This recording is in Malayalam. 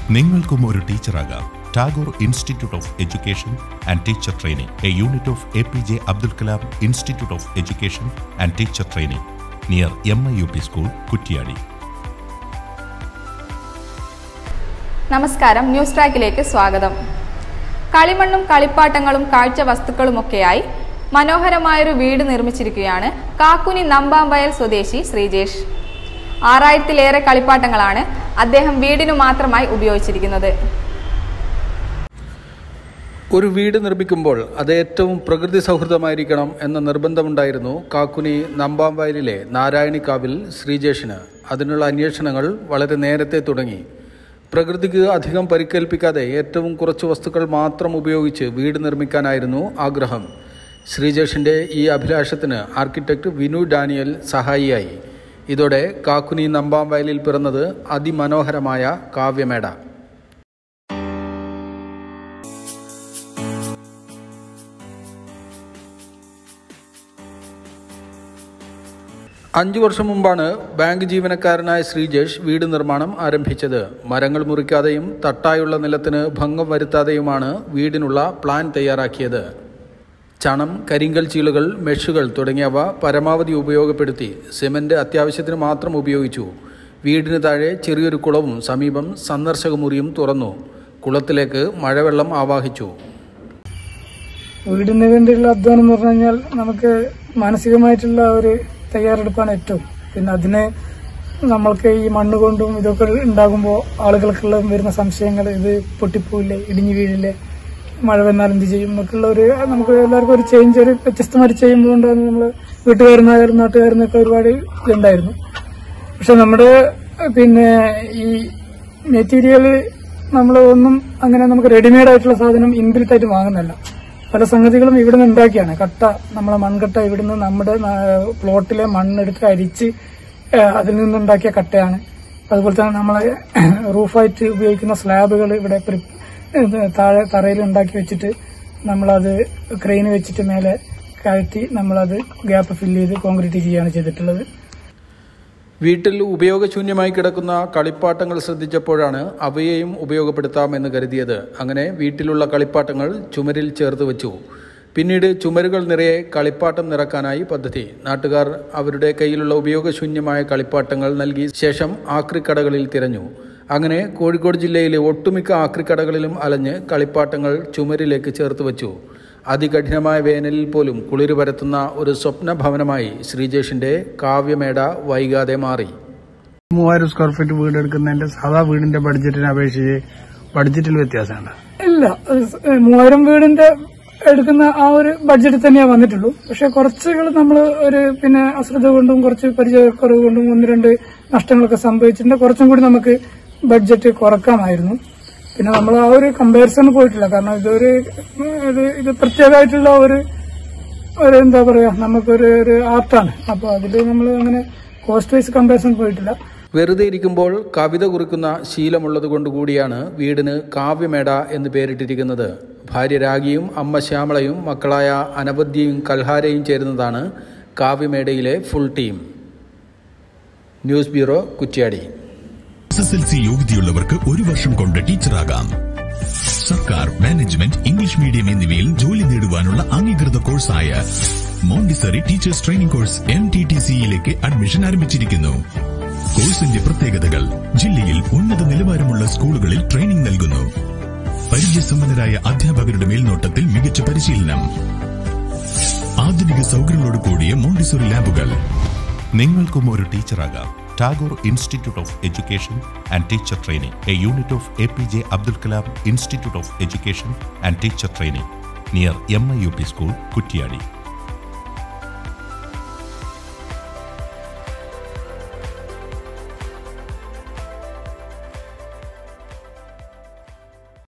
നിങ്ങൾക്കും ഒരു ടീച്ചറാകാം. Tagore Institute of Education and Teacher Training, a unit of APJ Abdul Kalam Institute of Education and Teacher Training, near MIUP school, Kuttiady. നമസ്കാരം, ന്യൂസ് ട്രാക്കിലേക്ക് സ്വാഗതം. കളിമണ്ണും കളിപ്പാട്ടങ്ങളും കാഴ്ച വസ്തുക്കളുമൊക്കെയായി മനോഹരമായൊരു വീട് നിർമ്മിച്ചിരിക്കുകയാണ് കാക്കുനി നമ്പാംവയൽ സ്വദേശി ശ്രീജേഷ്. 6000-ലേറെ കളിപ്പാട്ടങ്ങളാണ് അദ്ദേഹം വീടിനു മാത്രമായി ഉപയോഗിച്ചിരിക്കുന്നത്. ഒരു വീട് നിർമ്മിക്കുമ്പോൾ അത് ഏറ്റവും പ്രകൃതി സൗഹൃദമായിരിക്കണം എന്ന നിർബന്ധമുണ്ടായിരുന്നു കാക്കുനി നമ്പാംവയലിലെ നാരായണിക്കാവിൽ ശ്രീജേഷിന്. അതിനുള്ള അന്വേഷണങ്ങൾ വളരെ നേരത്തെ തുടങ്ങി. പ്രകൃതിക്ക് അധികം പരിക്കേൽപ്പിക്കാതെ ഏറ്റവും കുറച്ച് വസ്തുക്കൾ മാത്രം ഉപയോഗിച്ച് വീട് നിർമ്മിക്കാനായിരുന്നു ആഗ്രഹം. ശ്രീജേഷിൻ്റെ ഈ അഭിലാഷത്തിന് ആർക്കിടെക്ട് വിനു ഡാനിയൽ സഹായിയായി. ഇതോടെ കാക്കുനി നമ്പാംവയലിൽ പിറന്നത് അതിമനോഹരമായ കാവ്യമേട. അഞ്ചു വർഷം മുമ്പാണ് ബാങ്ക് ജീവനക്കാരനായ ശ്രീജേഷ് വീട് നിർമ്മാണം ആരംഭിച്ചത്. മരങ്ങൾ മുറിക്കാതെയും തട്ടായുള്ള നിലത്തിന് ഭംഗം വരുത്താതെയുമാണ് വീടിനുള്ള പ്ലാൻ തയ്യാറാക്കിയത്. ചണം, കരിങ്കൽ ചീളുകൾ, മെഷുകൾ തുടങ്ങിയവ പരമാവധി ഉപയോഗപ്പെടുത്തി സിമന്റ് അത്യാവശ്യത്തിന് മാത്രം ഉപയോഗിച്ചു. വീടിന് താഴെ ചെറിയൊരു കുളവും സമീപം സന്ദർശക മുറിയും തുറന്നു. കുളത്തിലേക്ക് മഴവെള്ളം ആവാഹിച്ചു. വീടിന് വേണ്ടിയുള്ള അധ്വാനം എന്ന് പറഞ്ഞു കഴിഞ്ഞാൽ നമുക്ക് മാനസികമായിട്ടുള്ള ഒരു തയ്യാറെടുപ്പാണ് ഏറ്റവും. പിന്നെ അതിന് നമ്മൾക്ക് ഈ മണ്ണ് കൊണ്ടും ഇതൊക്കെ ഉണ്ടാകുമ്പോൾ ആളുകൾക്കുള്ള വരുന്ന സംശയങ്ങൾ, ഇത് പൊട്ടിപ്പോയില്ലേ, ഇടിഞ്ഞു വീഴില്ലേ, മഴ വന്നാൽ എന്ത് ചെയ്യും എന്നൊക്കെയുള്ള ഒരു നമുക്ക് എല്ലാവർക്കും ഒരു ചേഞ്ച്, ഒരു വ്യത്യസ്തമായിട്ട് ചെയ്യുമ്പോഴാണ് നമ്മൾ വീട്ടുകാരനായാലും നാട്ടുകാരനൊക്കെ ഒരുപാട് ഇതുണ്ടായിരുന്നു. പക്ഷെ നമ്മുടെ ഈ മെറ്റീരിയൽ നമ്മൾ ഒന്നും അങ്ങനെ നമുക്ക് റെഡിമെയ്ഡ് ആയിട്ടുള്ള സാധനം ഇൻബിൽറ്റ് ആയിട്ട് വാങ്ങുന്നല്ല. പല സംഗതികളും ഇവിടുന്ന് ഉണ്ടാക്കിയാണ്. കട്ട, നമ്മളെ മൺകട്ട ഇവിടുന്ന് നമ്മുടെ പ്ലോട്ടിലെ മണ്ണെടുത്ത് അരിച്ച് അതിൽ നിന്നുണ്ടാക്കിയ കട്ടയാണ്. അതുപോലെ തന്നെ നമ്മളെ റൂഫായിട്ട് ഉപയോഗിക്കുന്ന സ്ലാബുകൾ ഇവിടെ താഴെ തറയിൽ ഉണ്ടാക്കി വെച്ചിട്ട് നമ്മളത് ക്രെയിന് വെച്ചിട്ട് മേലെ കയറ്റി നമ്മളത് ഗ്യാപ്പ് ഫില്ല് ചെയ്ത് കോൺക്രീറ്റ് ചെയ്യുകയാണ് ചെയ്തിട്ടുള്ളത്. വീട്ടിൽ ഉപയോഗശൂന്യമായി കിടക്കുന്ന കളിപ്പാട്ടങ്ങൾ ശ്രദ്ധിച്ചപ്പോഴാണ് അവയെയും ഉപയോഗപ്പെടുത്താമെന്ന് കരുതിയത്. അങ്ങനെ വീട്ടിലുള്ള കളിപ്പാട്ടങ്ങൾ ചുമരിൽ ചേർത്ത് വെച്ചു. പിന്നീട് ചുമരുകൾ നിറയെ കളിപ്പാട്ടം നിറക്കാനായി പദ്ധതി. നാട്ടുകാർ അവരുടെ കയ്യിലുള്ള ഉപയോഗശൂന്യമായ കളിപ്പാട്ടങ്ങൾ നൽകി ശേഷം ആക്രിക്കടകളിൽ തിരഞ്ഞു. അങ്ങനെ കോഴിക്കോട് ജില്ലയിലെ ഒട്ടുമിക്ക ആക്രിക്കടകളിലും അലഞ്ഞ് കളിപ്പാട്ടങ്ങൾ ചുമരിലേക്ക് ചേർത്ത് വെച്ചു. അതികഠിനമായ വേനലിൽ പോലും കുളിര് പരത്തുന്ന ഒരു സ്വപ്ന ഭവനമായി ശ്രീജേഷിന്റെ കാവ്യമേട വൈകാതെ മാറി. 3000 സ്ക്വയർ ഫീറ്റ് വീട് എടുക്കുന്നതിന്റെ സാധാ വീടിന്റെ ബഡ്ജറ്റിനെ അപേക്ഷിച്ച് ബഡ്ജറ്റിൽ വ്യത്യാസമുണ്ട്. ഇല്ല, 3000 വീടിന്റെ എടുക്കുന്ന ആ ഒരു ബഡ്ജറ്റിൽ തന്നെയാണ് വന്നിട്ടുള്ളൂ. പക്ഷെ കുറച്ചുകൾ നമ്മൾ ഒരു അശ്രദ്ധ കൊണ്ടും കുറച്ച് പരിചയക്കുറവ് കൊണ്ടും 1-2 നഷ്ടങ്ങളൊക്കെ സംഭവിച്ചിട്ടുണ്ട്. കുറച്ചും കൂടി നമുക്ക് ബഡ്ജറ്റ് കുറക്കാമായിരുന്നു. പിന്നെ നമ്മൾ ആ ഒരു കമ്പാരിസൺ പോയിട്ടില്ല. കാരണം ഇത് പ്രത്യേകമായിട്ടുള്ള ഒരു എന്താ പറയാ, നമുക്കൊരു ആർട്ടാണ്. അപ്പൊ അതിൽ നമ്മൾ അങ്ങനെ കോസ്റ്റ് വൈസ് കമ്പാരിസൺ പോയിട്ടില്ല. വെറുതെ ഇരിക്കുമ്പോൾ കവിത കുറിക്കുന്ന ശീലമുള്ളതുകൊണ്ടുകൂടിയാണ് വീടിന് കാവ്യമേട എന്ന് പേരിട്ടിരിക്കുന്നത്. ഭാര്യ രാഗിയും അമ്മ ശ്യാമളയും മക്കളായ അനവദ്യയും കൽഹാരയും ചേരുന്നതാണ് കാവ്യമേടയിലെ full team. News bureau, Kuttiady. SSLC യോഗ്യതയുള്ളവർക്ക് 1 വർഷം കൊണ്ട് ടീച്ചറാകാം. സർക്കാർ, മാനേജ്മെന്റ്, ഇംഗ്ലീഷ് മീഡിയം എന്നിവയിൽ ജോലി നേടുവാനുള്ള അംഗീകൃത കോഴ്സായ മോണ്ടിസറി ടീച്ചേഴ്സ് ട്രെയിനിംഗ് കോഴ്സ് MTTC-യിലേക്ക് അഡ്മിഷൻ ആരംഭിച്ചിരിക്കുന്നു. കോഴ്സിന്റെ പ്രത്യേകതകൾ: ജില്ലയിൽ ഉന്നത നിലവാരമുള്ള സ്കൂളുകളിൽ ട്രെയിനിംഗ് നൽകുന്നു. പരിചയസമ്പന്നരായ അധ്യാപകരുടെ മേൽനോട്ടത്തിൽ മികച്ച പരിശീലനം. ആധുനിക സൗകര്യങ്ങളോട് കൂടിയ മോണ്ടിസറി ലാബുകൾ. നിങ്ങൾക്കും ഒരു ടീച്ചറാകാം. Tagore Institute of Education and Teacher Training, a unit of APJ Abdul Kalam Institute of Education and Teacher Training, near MIUP school, Kuttiadi.